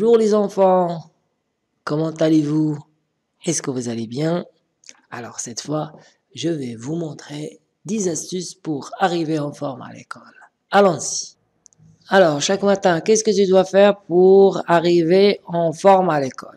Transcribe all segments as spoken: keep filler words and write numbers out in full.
Bonjour les enfants, comment allez-vous? Est-ce que vous allez bien? Alors cette fois, je vais vous montrer dix astuces pour arriver en forme à l'école. Allons-y. Alors, chaque matin, qu'est-ce que tu dois faire pour arriver en forme à l'école?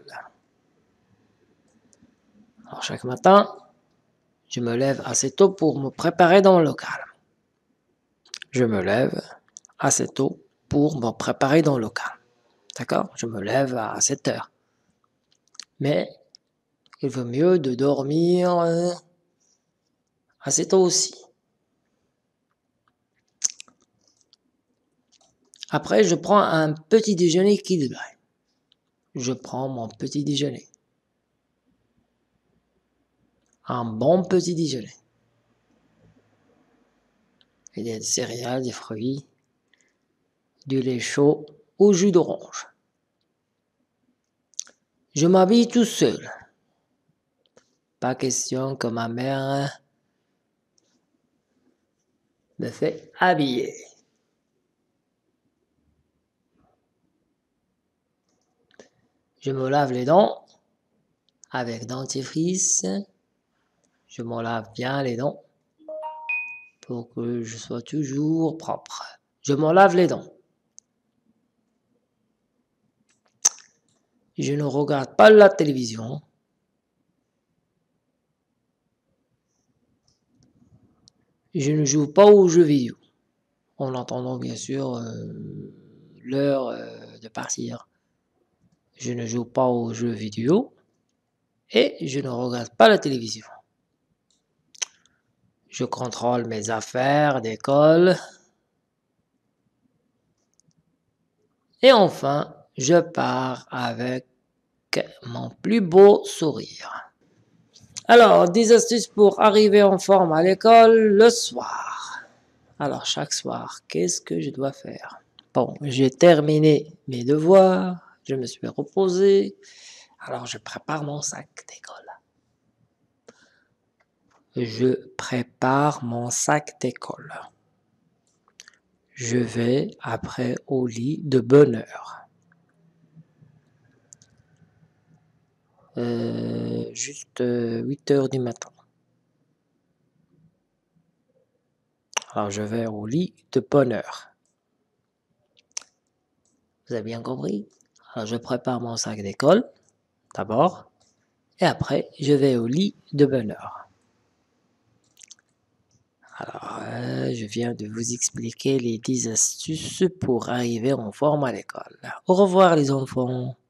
Alors, chaque matin, je me lève assez tôt pour me préparer dans le local. Je me lève assez tôt pour me préparer dans le local. D'accord? Je me lève à sept heures. Mais il vaut mieux de dormir assez tôt aussi. Après, je prends un petit déjeuner équilibré. Je prends mon petit déjeuner. Un bon petit déjeuner. Il y a des céréales, des fruits, du lait chaud ou jus d'orange. Je m'habille tout seul. Pas question que ma mère me fait habiller. Je me lave les dents avec dentifrice. Je me lave bien les dents pour que je sois toujours propre. Je me lave les dents. Je ne regarde pas la télévision. Je ne joue pas aux jeux vidéo, en attendant bien sûr euh, l'heure euh, de partir. Je ne joue pas aux jeux vidéo et je ne regarde pas la télévision. Je contrôle mes affaires d'école. Et enfin, je pars avec mon plus beau sourire. Alors, des astuces pour arriver en forme à l'école le soir. Alors, chaque soir, qu'est-ce que je dois faire? Bon, j'ai terminé mes devoirs, je me suis reposé, alors je prépare mon sac d'école. Je prépare mon sac d'école. Je vais après au lit de bonne heure. Euh, juste huit heures du matin. Alors je vais au lit de bonne heure. Vous avez bien compris? Alors je prépare mon sac d'école, d'abord, et après je vais au lit de bonne heure. Alors, euh, je viens de vous expliquer les dix astuces pour arriver en forme à l'école. Au revoir les enfants.